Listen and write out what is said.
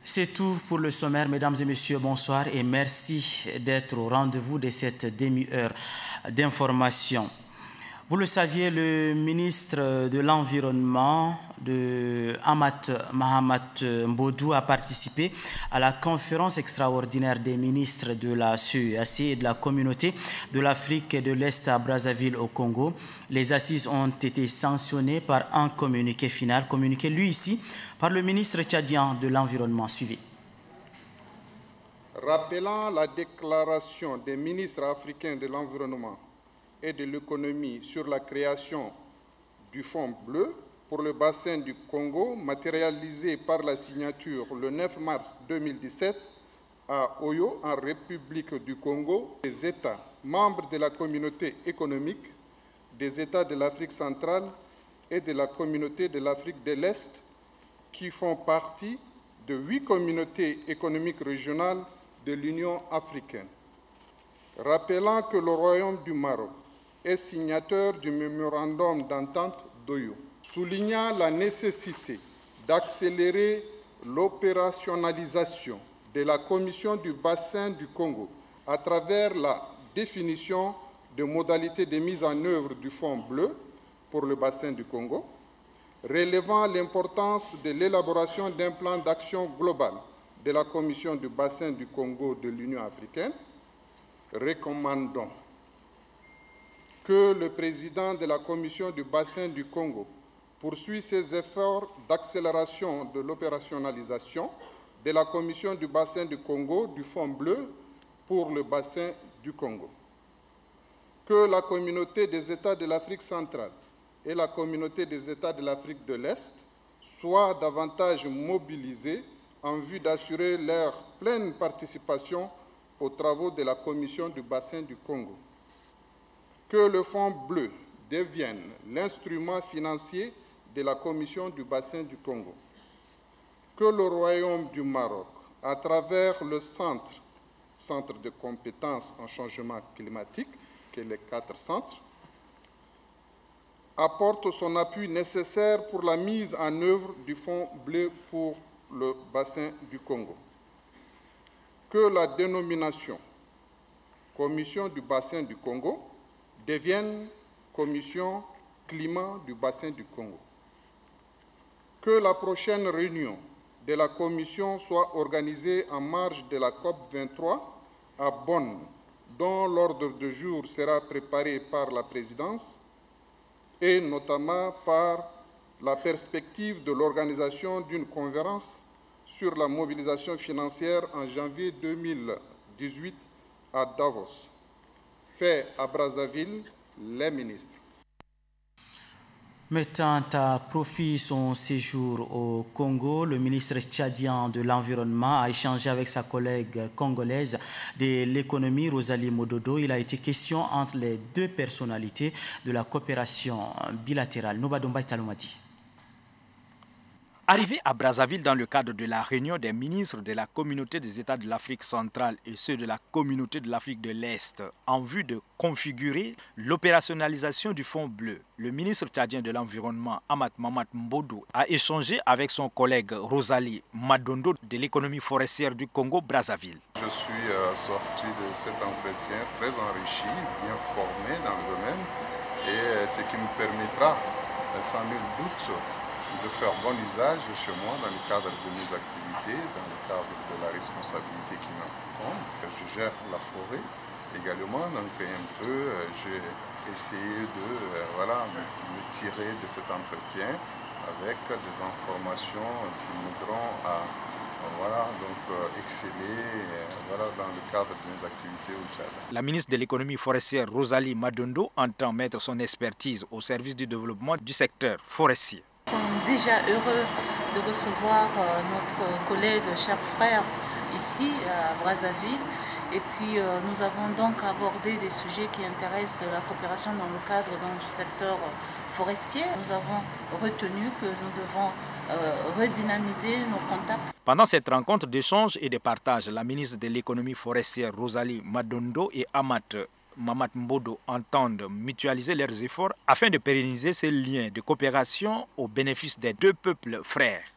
C'est tout pour le sommaire. Mesdames et messieurs, bonsoir et merci d'être au rendez-vous de cette demi-heure d'information. Vous le saviez, le ministre de l'Environnement, Amat Mahamat Mbodou, a participé à la conférence extraordinaire des ministres de la CEEAC et de la communauté de l'Afrique de l'Est à Brazzaville au Congo. Les assises ont été sanctionnées par un communiqué final, communiqué lui ici par le ministre tchadien de l'Environnement. Suivi. Rappelant la déclaration des ministres africains de l'Environnement et de l'économie sur la création du Fonds bleu pour le bassin du Congo, matérialisé par la signature le 9 mars 2017 à Oyo, en République du Congo, des États membres de la communauté économique des États de l'Afrique centrale et de la communauté de l'Afrique de l'Est, qui font partie de 8 communautés économiques régionales de l'Union africaine. Rappelant que le Royaume du Maroc est signateur du mémorandum d'entente d'Oyo, soulignant la nécessité d'accélérer l'opérationnalisation de la Commission du bassin du Congo à travers la définition de modalités de mise en œuvre du Fonds bleu pour le bassin du Congo, relevant l'importance de l'élaboration d'un plan d'action global de la Commission du bassin du Congo de l'Union africaine, recommandons que le président de la Commission du bassin du Congo poursuit ses efforts d'accélération de l'opérationnalisation de la Commission du bassin du Congo du Fonds bleu pour le bassin du Congo. Que la communauté des États de l'Afrique centrale et la communauté des États de l'Afrique de l'Est soient davantage mobilisées en vue d'assurer leur pleine participation aux travaux de la Commission du bassin du Congo. Que le Fonds bleu devienne l'instrument financier de la Commission du bassin du Congo. Que le Royaume du Maroc, à travers le centre de compétences en changement climatique, qui est les 4 centres, apporte son appui nécessaire pour la mise en œuvre du Fonds bleu pour le bassin du Congo. Que la dénomination Commission du bassin du Congo devienne Commission climat du bassin du Congo. Que la prochaine réunion de la Commission soit organisée en marge de la COP 23 à Bonn, dont l'ordre du jour sera préparé par la présidence et notamment par la perspective de l'organisation d'une conférence sur la mobilisation financière en janvier 2018 à Davos. Fait à Brazzaville, les ministres. Mettant à profit son séjour au Congo, le ministre tchadien de l'Environnement a échangé avec sa collègue congolaise de l'économie, Rosalie Mododo. Il a été question entre les deux personnalités de la coopération bilatérale. Nobadomba Talomati. Arrivé à Brazzaville dans le cadre de la réunion des ministres de la communauté des États de l'Afrique centrale et ceux de la communauté de l'Afrique de l'Est en vue de configurer l'opérationnalisation du Fonds bleu, le ministre tchadien de l'Environnement, Amat Mahamat Mbodou, a échangé avec son collègue Rosalie Madondo de l'économie forestière du Congo-Brazzaville. Je suis sorti de cet entretien très enrichi, bien formé dans le domaine, et ce qui me permettra, sans nul doute, de faire bon usage chez moi dans le cadre de mes activités, dans le cadre de la responsabilité qui m'incombe, que je gère la forêt également. Donc un peu, j'ai essayé de me tirer de cet entretien avec des informations qui m'aideront à exceller dans le cadre de mes activités au Tchad. La ministre de l'économie forestière Rosalie Madondo entend mettre son expertise au service du développement du secteur forestier. Nous sommes déjà heureux de recevoir notre collègue, cher frère, ici à Brazzaville. Et puis nous avons donc abordé des sujets qui intéressent la coopération dans le cadre du secteur forestier. Nous avons retenu que nous devons redynamiser nos contacts. Pendant cette rencontre d'échange et de partage, la ministre de l'économie forestière Rosalie Madondo et Amat Mahamat Mbodou entendent mutualiser leurs efforts afin de pérenniser ces liens de coopération au bénéfice des deux peuples frères.